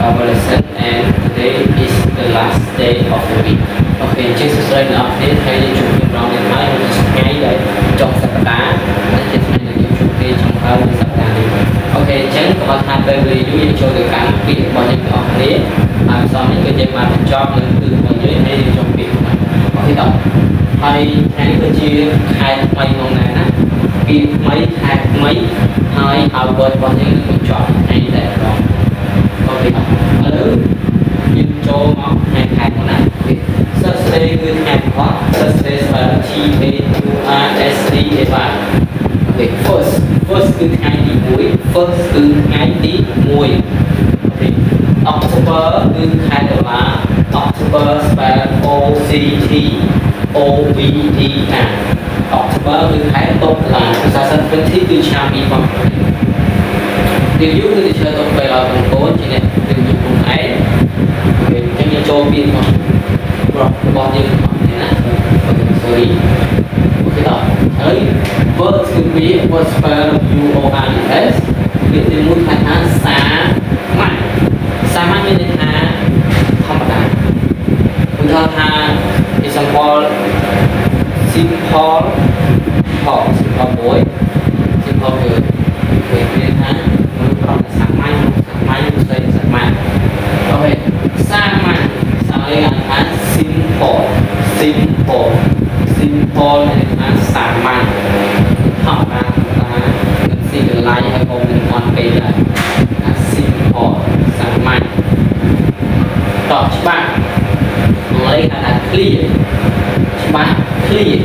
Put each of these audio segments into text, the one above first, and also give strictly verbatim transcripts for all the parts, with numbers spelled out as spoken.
lesson and today is the last day of the week. Okay, just to say up here, hay đi chụp những rong điện thoại mình ngay vậy trong sắp đá, nên chỉ này là những chụp kia trong hai mươi sắp đá này. Okay, chẳng có bạn tham gia về du lịch cho được cả việc bao nhiêu ở đây, à sau những cái chuyện mà mình cho mình từ bao nhiêu hay đi trong việc này. Okay, đó. Hay hay cái chia hai mấy món này nè, việc mấy hai mấy hai ao bơi bao nhiêu mình chọn hay để đó. Okay, đó. Ở những chỗ món hai hai món này. Thursdayคือแห่งว่า Thursday แปลว่า T A U R S D A Y okay first first คือថ្ងៃទីមួយ first គឺថ្ងៃទីមួយ okay October គឺខែតុលា October แปล O C T O V E R October គឺខែតុលាភាសាសាស្ត្រទីគឺឆ្នាំពីរពាន់ទីយូគឺទៅទៅពេលដល់បងប្អូនជាអ្នកទីយូខ្លួនឯងអូខេអញ្ចឹងចូលពីមករបស់យើងណា sorry អូខេដល់ហើយ word គឺវា word spell U O R E S វាទីមួយថាសាមញ្ញសាមញ្ញមានន័យថាធម្មតាឧទាហរណ៍ថា example simple simple simple boy simple girl វាមានថាមនុស្សប្រុសសាមញ្ញសាមញ្ញស្រីសាមញ្ញអូខេសាមញ្ញហើយអាន simple simple simple នេះអានសាមញ្ញធម្មតាថាមិនស៊ីកន្លែងហើយក៏មិនអត់ពេកដែរអា simple សាមញ្ញតបច្បាស់ហើយគេថា clear ច្បាស់ clear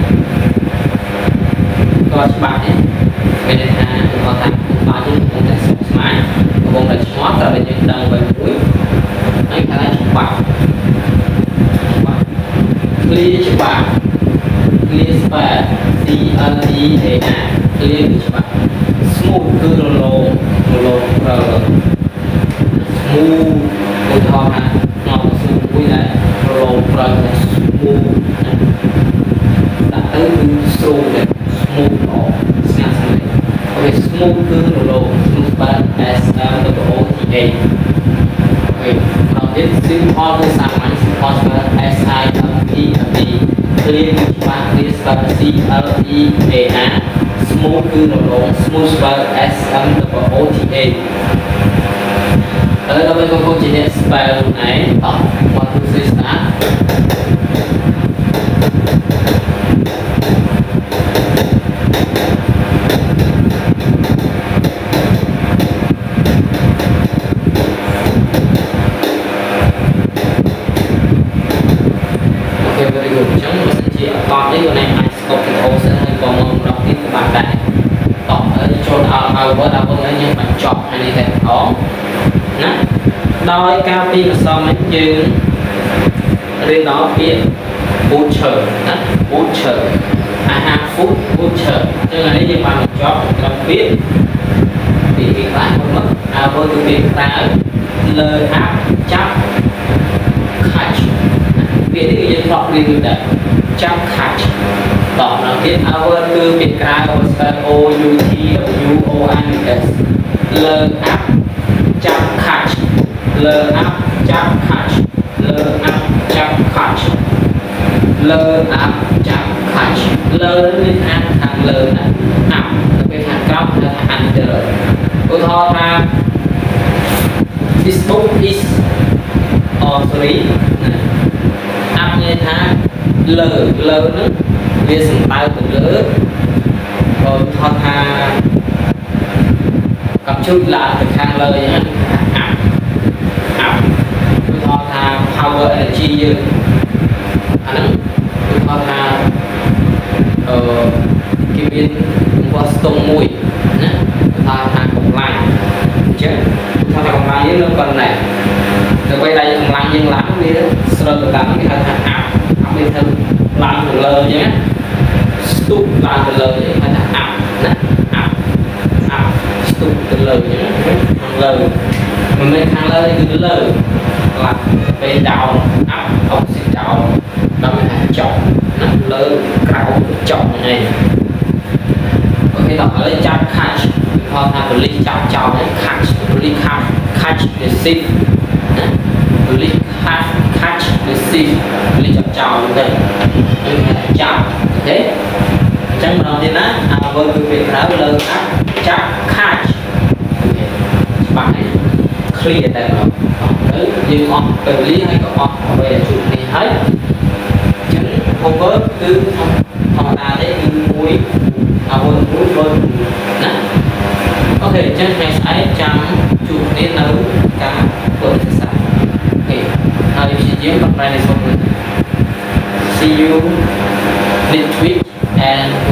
ក៏ច្បាស់នេះមានន័យថាគាត់ថាបើយើងកំពុងតែស្មុគស្មាញកំពុងតែឆ្ងល់តែយើងដឹងបែបមួយហើយគេថាច្បាស់clear ច្បាស់ clear ច្បាស់ C L E A R clear គឺច្បាស់ smooth គឺរលោងរលោងប្រើ smooth ឧទាហរណ៍ថាមកស៊ូមួយដែររលោងប្រើ smooth ដាក់ទៅគឺស្រួលដែរ smooth អត់ស្ងាត់ស្ងាត់អូខេ smooth គឺរលោង smooth បែប S M W O T A អូខេដល់ទៀត simple គឺសាមញ្ញ simple បែប S I M P D clear គឺច្បាស់ clear បែប C L E A R smooth គឺរលោង smooth បែប S M W O T A ឥឡូវដល់ពេលបងប្អូនជាអ្នក spell ឯងតោះone two three start còn đấy này anh cột cái ô sẽ hơi còn một đọc tiếp của bạn đại tổng ở chỗ nào nào với đâu với những bạn chọn hay đi theo đó nè đôi cao pi mà so mấy chữ lên đó viết butcher nè butcher à ha food butcher chứ là nếu như bạn chọn làm viết thì cái bạn không mất à với cái việc ta lời hát chắc catch viết cái gì đọc đi được đấy chắc catch តោះដល់ទៀត our គឺពាក្យក្រៅ O U T W O N S លើ up ចាប់ catch លើ up ចាប់ catch លើ up ចាប់ catch លើ up ចាប់ catch លើមានអានខាងលើណា up ទៅពេលខាងក្រោមគឺថា under ឧទាហរណ៍ថា this book is oh sorry up មានថាលើលើហ្នឹងវាសំដៅទៅលើបើថតថាកំជុតឡើងទៅខាងលើអញ្ចឹងអាប់អាប់គឺថតថា power energy យើងអាហ្នឹងគឺថតថាអឺគេមានវ៉ាស្ទងមួយណាគឺថតថាកម្លាំងអញ្ចឹងគឺថតថាកម្លាំងយើងនៅប៉ុណ្ណេះទៅពេលដែលកម្លាំងយើងឡើងវាស្របទៅតាមគេហៅថាអាប់អាប់វាធ្វើឡើងទៅលើអញ្ចឹងស្ទុបឡើងទៅលើគេហៅថាអាប់ណាអាប់អាប់ស្ទុបទៅលើអញ្ចឹងខាងលើមិនមែនខាងលើគឺទៅលើឡើងពេលដោនអាប់អុកស៊ីដោនដល់មានថាចុះណាលើក្រៅចុះហ្នឹងឯងអូខេដល់ឥឡូវចាប់ catch គឺថាប៉ូលីសចាប់ចោលហើយ catch ប៉ូលីស catch catch the sieve ណា police catch catch the sieve police ចាប់ចោលទៅគឺចាប់អូខេអញ្ចឹងម្ដងទៀតណាអា verb គឺពេលក្រោយលើចាប់ចាប់ catch អូខេច្បាស់ទេ clear តែម្ដងទៅយើងអស់ពេលវេលាហើយក៏អស់អ្វីដែលជួបគ្នាហើយអញ្ចឹង verb គឺធម្មតាទេគឺមួយអាមួយមួយ verb ណាអូខេអញ្ចឹងថ្ងៃស្អែកចាំជួបគ្នានៅការធ្វើសិក្សាអូខេហើយព្យាយាមប្រែនៅសុខ See you next week and